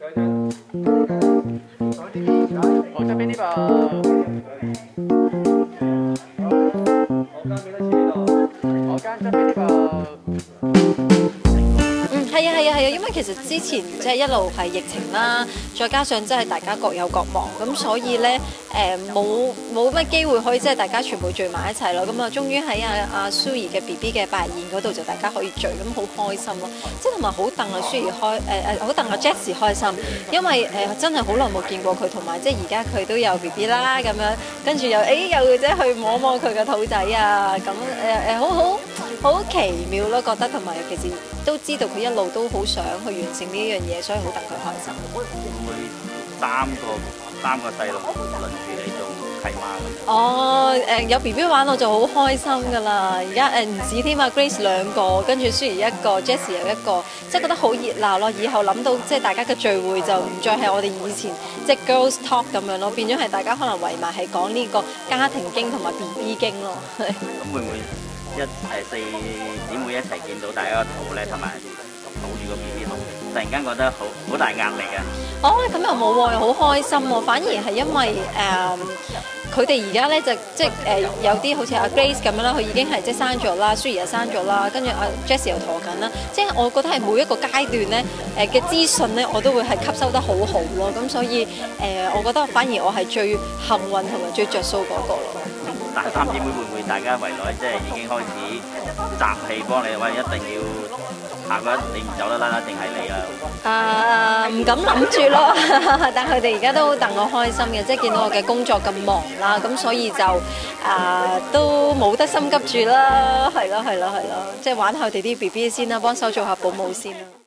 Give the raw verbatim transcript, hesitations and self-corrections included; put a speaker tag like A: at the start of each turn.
A: 我這邊呢個，我間這邊呢個。
B: 嗯，係啊，係啊，係啊，因為其實之前即係一路係疫情啦，再加上即係大家各有各忙，咁所以咧誒冇冇乜機會可以即係大家全部聚埋一齊咯。咁啊，終於喺阿阿舒兒嘅 B B 嘅百日宴嗰度就大家可以聚，咁好開心咯。即係同埋好戥阿舒兒開誒誒，好戥阿 Jessie 開心，因為誒、呃、真係好耐冇見過佢，同埋即係而家佢都有 B B 啦，咁樣跟住又誒又即係去摸摸佢嘅肚仔啊，咁誒誒好好。好奇妙咯，覺得同埋其實都知道佢一路都好想去完成呢樣嘢，所以好戥佢開心。
C: 會唔會三個三個細路輪住你做契媽咁？
B: 哦，誒、呃、有 B B 玩我就好開心㗎啦！而家誒唔止添啊 ，Grace 兩個，跟住舒兒一個 ，Jessie 又一個，即係覺得好熱鬧咯。以後諗到即係大家嘅聚會就唔再係我哋以前即係 girls talk 咁樣咯，變咗係大家可能圍埋係講呢個家庭經同埋 B B 經咯。
C: 咁會唔會？一誒四姊妹一齊見到大家個肚咧，同埋抱住個 B B 肚，突然間覺得好好大壓力啊！
B: 哦，咁又冇喎，又好開心喎。反而係因為誒，佢哋而家咧就即係誒、呃、有啲好似阿 Grace 咁樣啦，佢已經係即係生咗啦，舒兒又生咗啦，跟住阿 Jessie 又陀緊啦。即係我覺得係每一個階段咧誒嘅資訊咧，我都會係吸收得好好咯。咁所以誒、呃，我覺得反而我係最幸運同埋最着數嗰個咯。
C: 但係三姊妹會唔會大家圍內即係已經開始集氣幫你？喂，一定要下個你唔走得啦，一定係你啦！
B: 啊，唔敢諗住咯，但佢哋而家都戥我開心嘅，即係見到我嘅工作咁忙啦，咁所以就啊都冇得心急住啦，係咯係咯係咯，即係玩下佢哋啲 B B 先啦，幫手做下保姆先啦。